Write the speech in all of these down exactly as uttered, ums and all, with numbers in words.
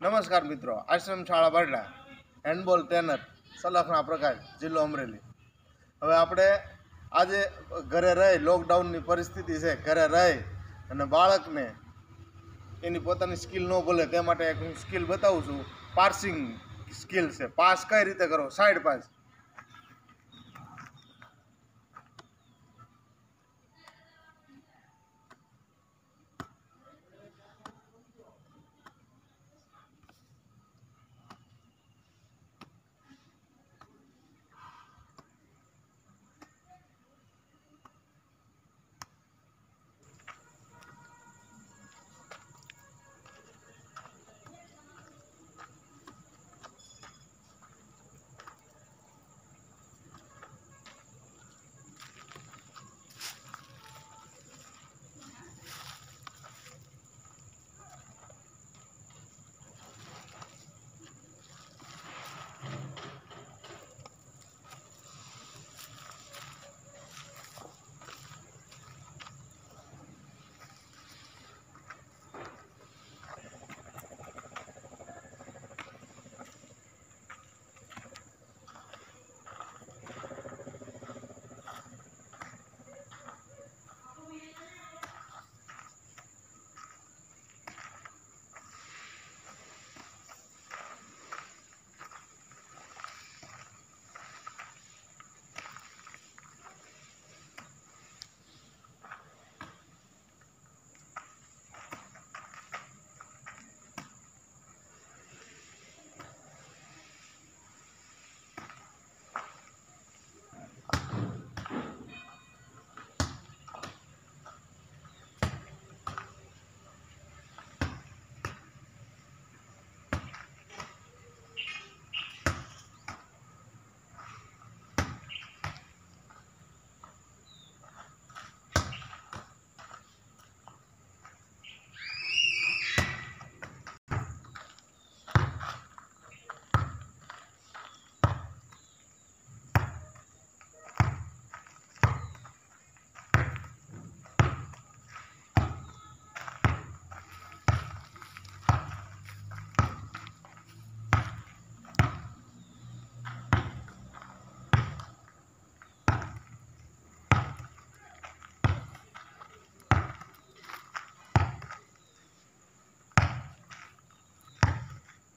નમસ્કાર મિત્રો, આશ્રમ શાળા બારડા હેન્ડબોલ ટ્રેનર સલાખના પ્રકાશ, જિલ્લો અમરેલી. હવે આપણે આજે ઘરે રહી લોકડાઉનની પરિસ્થિતિ છે, ઘરે રહી અને બાળકને એની પોતાની સ્કિલ ન ભૂલે તે માટે એક હું સ્કિલ બતાવું છું. પાર્સિંગ સ્કિલ છે. પાસ કઈ રીતે કરો, સાઈડ પાસ.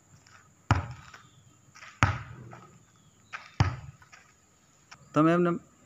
તમે એમને